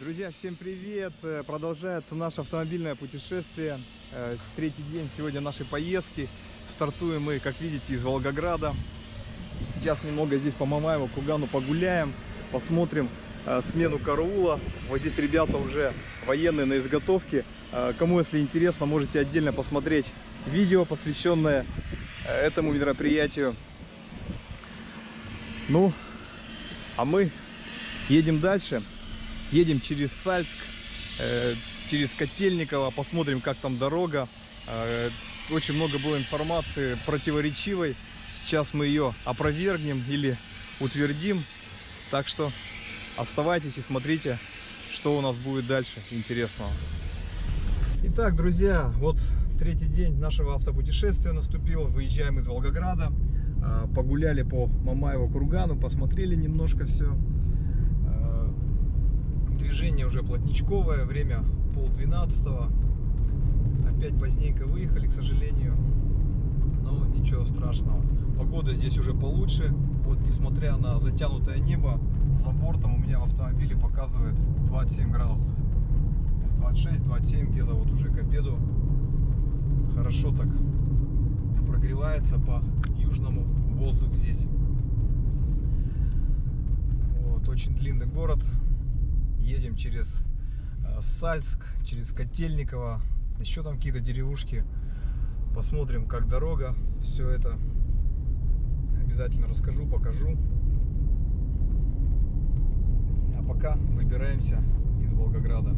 Друзья, всем привет! Продолжается наше автомобильное путешествие. Третий день сегодня нашей поездки. Стартуем мы, как видите, из Волгограда. Сейчас немного здесь по Мамаеву кургану погуляем, посмотрим смену караула. Вот здесь ребята уже военные на изготовке. Кому, если интересно, можете отдельно посмотреть видео, посвященное этому мероприятию. Ну, а мы едем дальше. Едем через Сальск, через Котельниково, посмотрим, как там дорога. Очень много было информации противоречивой. Сейчас мы ее опровергнем или утвердим. Так что оставайтесь и смотрите, что у нас будет дальше интересного. Итак, друзья, вот третий день нашего автопутешествия наступил. Выезжаем из Волгограда. Погуляли по Мамаеву кургану, посмотрели немножко все. Движение уже плотничковое, время 11:30. Опять поздненько выехали, к сожалению, но ничего страшного. Погода здесь уже получше. Вот, несмотря на затянутое небо, за бортом у меня в автомобиле показывает 27 градусов. 26-27 где-то вот уже к обеду. Хорошо так прогревается по южному воздух здесь. Вот, очень длинный город. Едем через Сальск, через Котельниково, еще там какие-то деревушки. Посмотрим, как дорога. Все это обязательно расскажу, покажу. А пока выбираемся из Волгограда.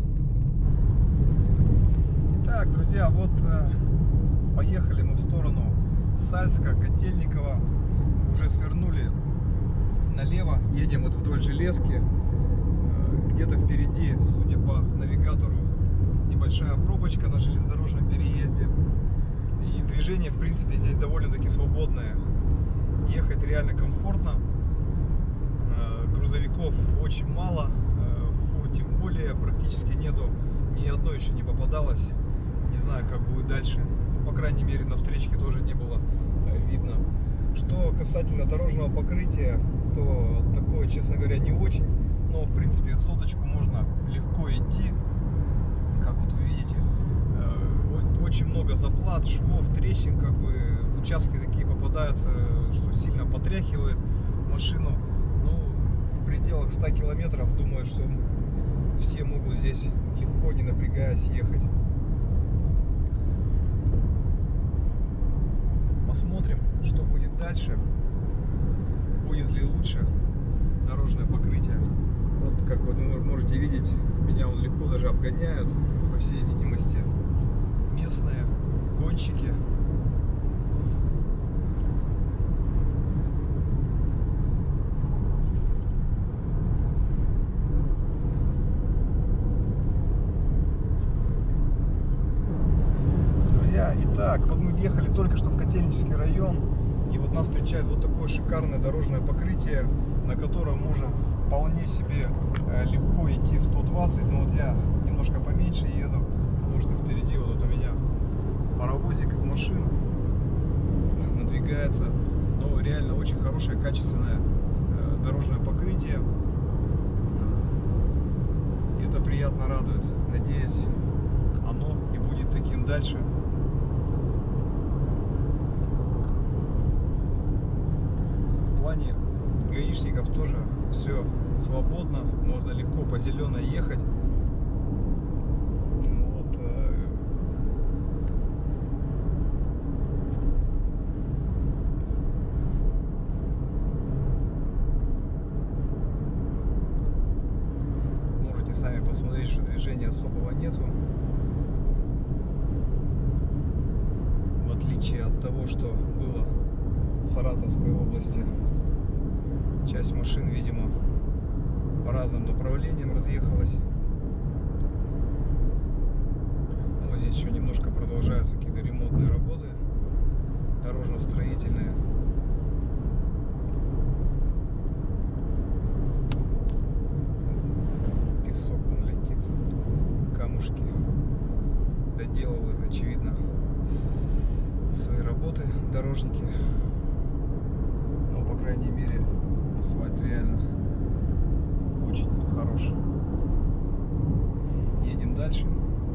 Итак, друзья, вот поехали мы в сторону Сальска, Котельниково. Уже свернули налево, едем вот вдоль железки. Где-то впереди, судя по навигатору, небольшая пробочка на железнодорожном переезде. И движение, в принципе, здесь довольно-таки свободное. Ехать реально комфортно. Грузовиков очень мало, фур тем более практически нету. Ни одной еще не попадалось. Не знаю, как будет дальше. По крайней мере, на встречке тоже не было видно. Что касательно дорожного покрытия, то такое, честно говоря, не очень. Но, в принципе, соточку можно легко идти. Как вот вы видите, очень много заплат, швов, трещин, как бы участки такие попадаются, что сильно потряхивает машину. Ну, в пределах 100 километров, думаю, что все могут здесь легко, не напрягаясь, ехать. Посмотрим, что будет дальше. Будет ли лучше дорожное покрытие. Вот, как вы можете видеть, меня он легко даже обгоняют, по всей видимости, местные гонщики. Друзья, итак, вот мы въехали только что в Котельнический район, и вот нас встречает вот такое шикарное дорожное покрытие, на котором можно вполне себе легко идти 120, но вот я немножко поменьше еду, потому что впереди вот у меня паровозик из машин надвигается. Но реально очень хорошее, качественное дорожное покрытие. И это приятно радует. Надеюсь, оно и будет таким дальше. В плане гаишников тоже все свободно, можно легко по зеленой ехать. Вот. Можете сами посмотреть, что движения особого нету. В отличие от того, что было в Саратовской области. Часть машин, видимо, по разным направлениям разъехалась. Вот здесь еще немножко продолжаются какие-то ремонтные работы, дорожно-строительные. Песок он летит, камушки доделывают, очевидно, свои работы дорожники. Но, по крайней мере, асфальт реально очень хорош. дальше.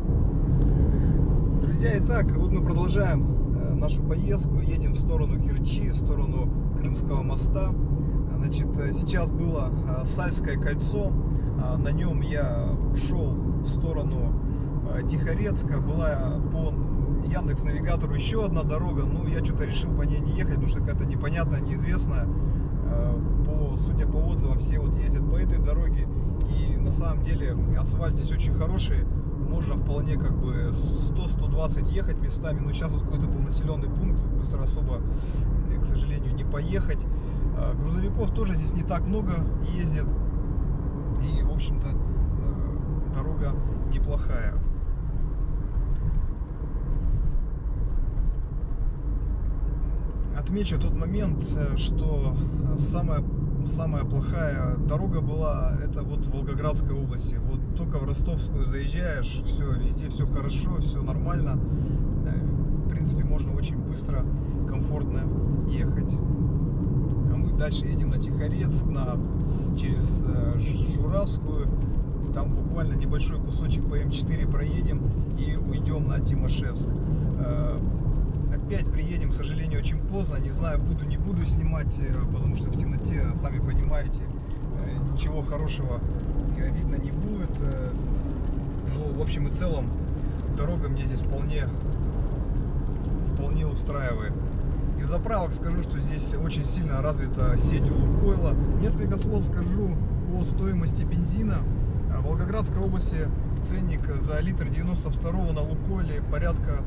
Друзья, итак, вот мы продолжаем нашу поездку, едем в сторону Керчи, в сторону Крымского моста. Значит, сейчас было Сальское кольцо, на нем я ушел в сторону Тихорецка, была по Яндекс.Навигатору еще одна дорога, но я что-то решил по ней не ехать, потому что какая-то непонятная, неизвестная. Судя по отзывам, все вот ездят по этой дороге, и на самом деле асфальт здесь очень хороший, можно вполне как бы 100-120 ехать местами, но сейчас вот какой-то был населенный пункт, быстро особо, к сожалению, не поехать. Грузовиков тоже здесь не так много ездит, и в общем-то дорога неплохая. Отмечу тот момент, что самая плохая дорога была это вот в Волгоградской области. Вот только в Ростовскую заезжаешь, все, везде все хорошо, все нормально. В принципе, можно очень быстро, комфортно ехать. А мы дальше едем на Тихорецк, через Журавскую. Там буквально небольшой кусочек по М4 проедем и уйдем на Тимошевск. Опять приедем, к сожалению, очень поздно. Не знаю, буду, не буду снимать, потому что в темноте, сами понимаете, ничего хорошего видно не будет. Ну, в общем и целом, дорога мне здесь вполне устраивает. Из заправок скажу, что здесь очень сильно развита сеть у Лукойла. Несколько слов скажу по стоимости бензина. В Волгоградской области ценник за литр 92 на Лукойле порядка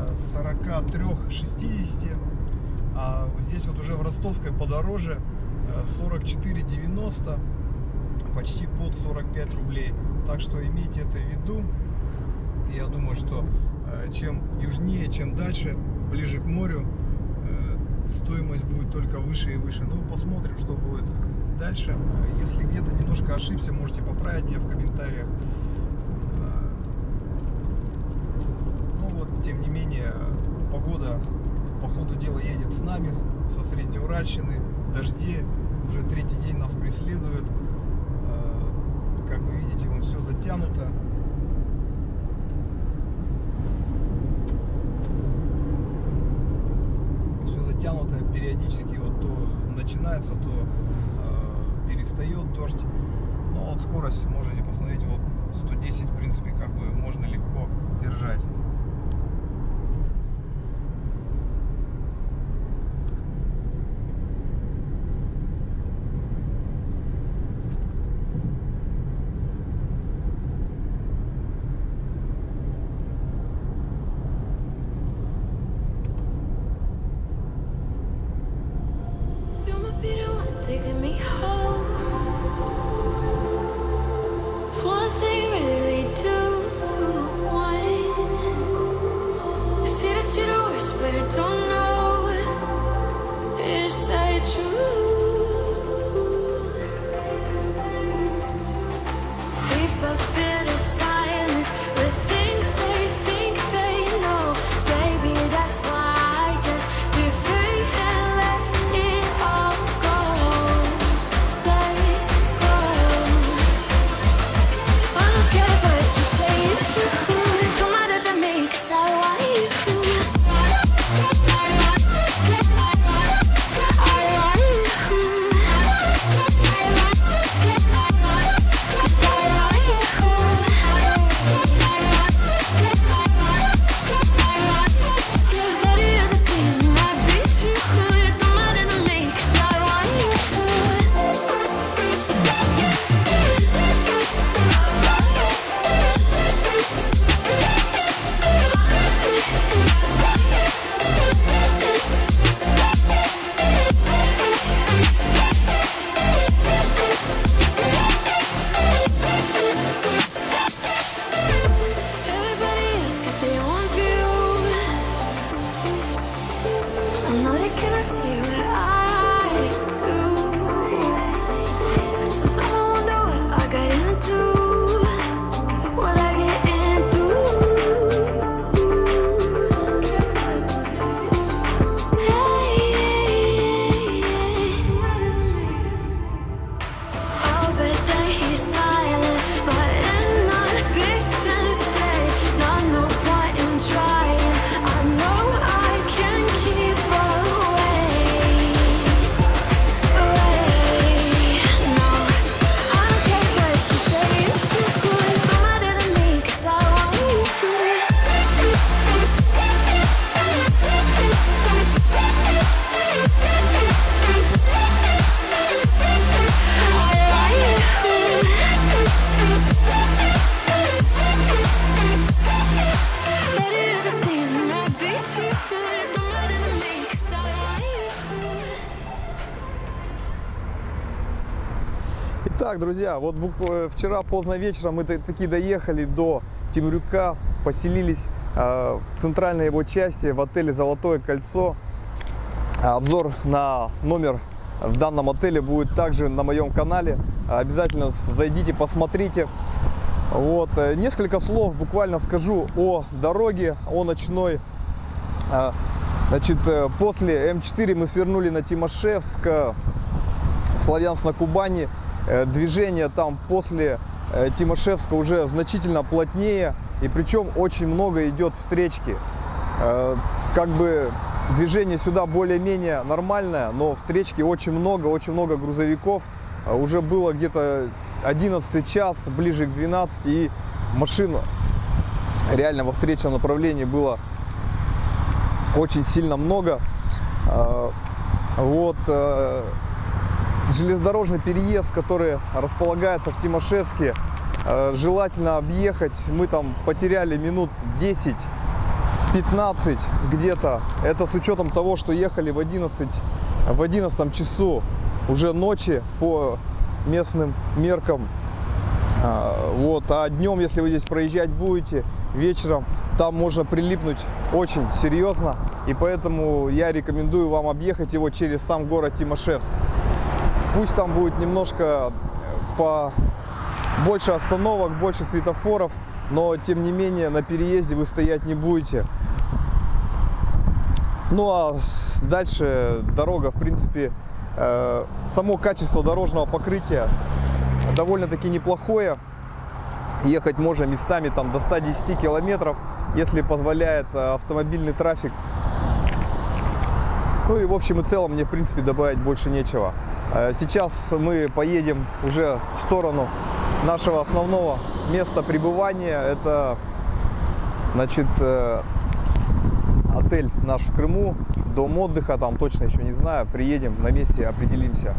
43-60, а здесь вот уже в Ростовской подороже 44,90, почти под 45 рублей. Так что имейте это в виду. Я думаю, что чем южнее, чем дальше, ближе к морю, стоимость будет только выше и выше. Ну, посмотрим, что будет дальше. Если где-то немножко ошибся, можете поправить меня в комментариях. Тем не менее, погода по ходу дела едет с нами, со Среднеуральщины. Дожди уже третий день нас преследуют. Как вы видите, вон все затянуто. Все затянуто, периодически вот то начинается, то перестает дождь. Но вот скорость, можете посмотреть, вот 110, в принципе, как бы можно легко держать. Taking me home. One thing really to one. Так, друзья, вот вчера поздно вечером мы таки доехали до Темрюка, поселились в центральной его части в отеле «Золотое кольцо». Обзор на номер в данном отеле будет также на моем канале. Обязательно зайдите, посмотрите. Вот, несколько слов буквально скажу о дороге, о ночной. Значит, после М4 мы свернули на Тимашевск, Славянск на Кубани. Движение там после Тимашевска уже значительно плотнее, и причем очень много идет встречки. Как бы движение сюда более-менее нормальное, но встречки очень много грузовиков. Уже было где-то 11 час, ближе к 12, и машин реально во встречном направлении было очень сильно много. Вот железнодорожный переезд, который располагается в Тимашевске, желательно объехать. Мы там потеряли минут 10-15 где-то. Это с учетом того, что ехали в 11 часу уже ночи по местным меркам. Вот. А днем, если вы здесь проезжать будете, вечером, там можно прилипнуть очень серьезно. И поэтому я рекомендую вам объехать его через сам город Тимашевск. Пусть там будет немножко больше остановок, больше светофоров, но тем не менее на переезде вы стоять не будете. Ну а дальше дорога, в принципе, само качество дорожного покрытия довольно-таки неплохое. Ехать можно местами там до 110 километров, если позволяет автомобильный трафик. Ну и в общем и целом мне, в принципе, добавить больше нечего. Сейчас мы поедем уже в сторону нашего основного места пребывания. Это, значит, отель наш в Крыму, дом отдыха, там точно еще не знаю. Приедем, на месте определимся.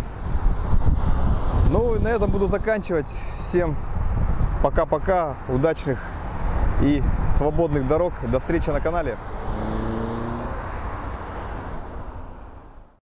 Ну и на этом буду заканчивать. Всем пока-пока, удачных и свободных дорог. До встречи на канале.